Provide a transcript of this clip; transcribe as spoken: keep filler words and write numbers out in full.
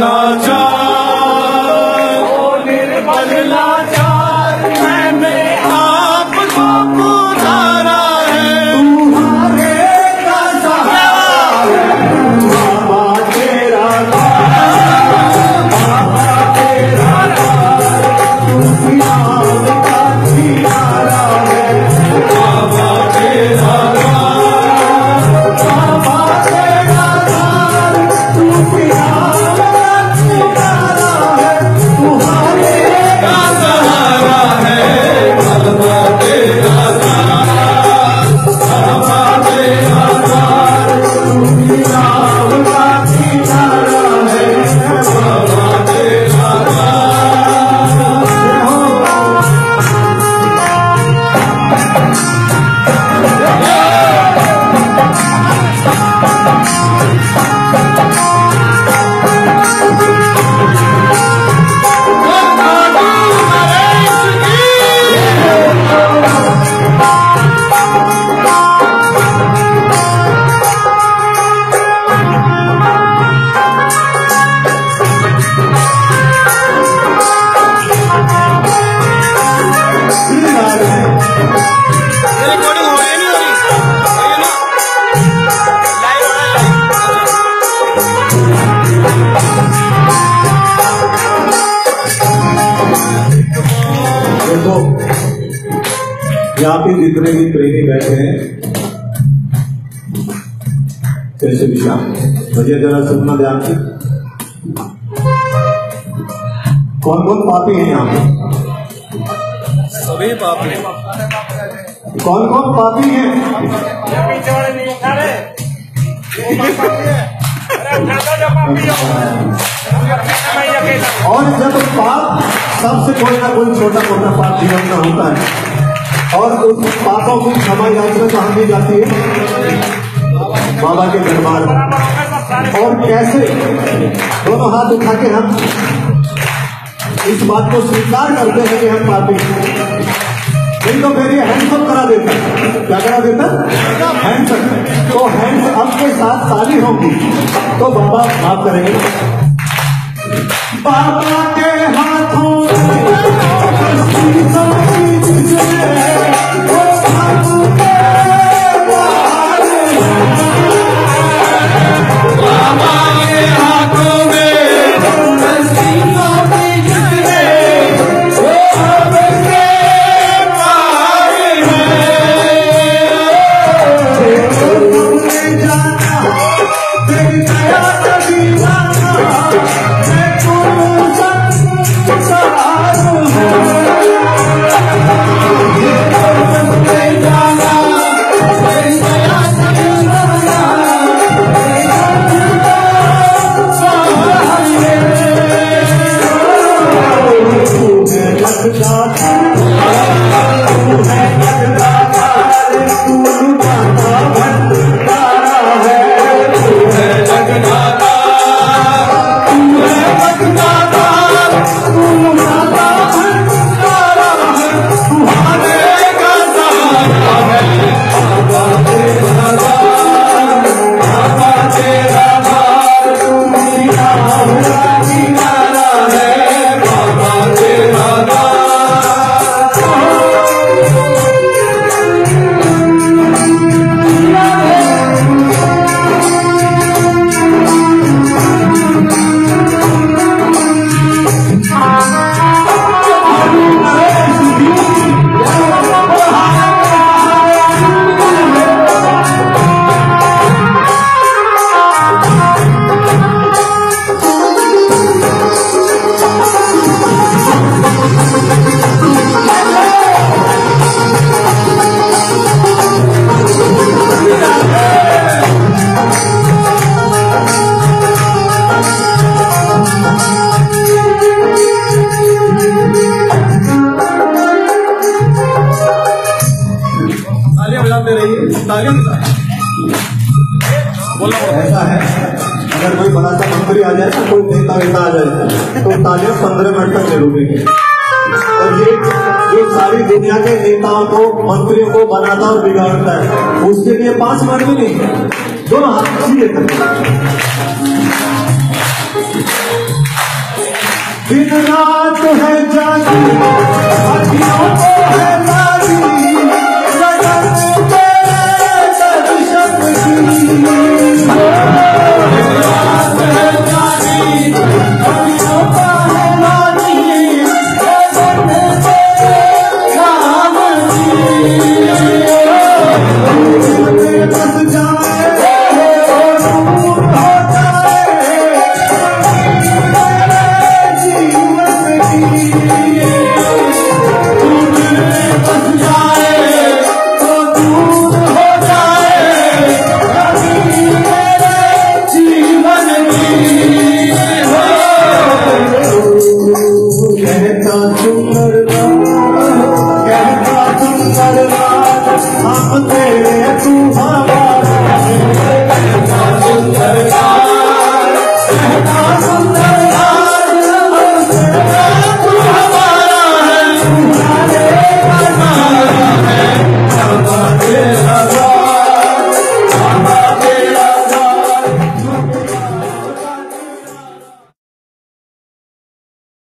लाचार, ओ निर्बल लाचार, मैंने आपको पुकारा है। तुम्हारे का सहारा बाबा तेरा द्वार, बाबा तेरा द्वार, नाम का किनारा है। बाबा तेरा द्वार, बाबा तेरा द्वार, तू नाम का किनारा है। तुम्हारे का सहारा है बाबा तेरा द्वार, बाबा तेरा द्वार, तू नाम का किनारा है। बाबा तेरा यहाँ पे जितने भी प्रेमी बैठे हैं, कैसे विशाल मुझे जरा सुनना ध्यान से। कौन कौन पापी हैं यहाँ पे? सभी पापी। कौन कौन पापी हैं? और जब पाप सबसे कोई ना कोई छोटा मोटा पाप जीवन में होता है और उस पापों की क्षमा याचना कहाँ दी जाती है? बाबा के दरबार में। और कैसे दोनों हाथ उठा के हम इस बात को स्वीकार करते हैं कि हम पापी हैं। नहीं तो फिर ये हैंडसअप करा देता। क्या करा देता? हैंडसअप। तो हैंडसअप के साथ ताली होगी तो बाबा माफ करेंगे। बाबा के हाथों बोला ऐसा है, अगर कोई बड़ा सा मंत्री आ जाए ना, कोई नेता वेता आ जाए तो तालियां पंद्रह मिनट तक ले रुकेंगे। और ये जो सारी दुनिया के नेताओं को मंत्रियों को बनाता और बिगाड़ता है, उसके लिए पांच मिनट भी नहीं, दोनों हाथ सीधे करते। दिन रात है जागी, साथियों को है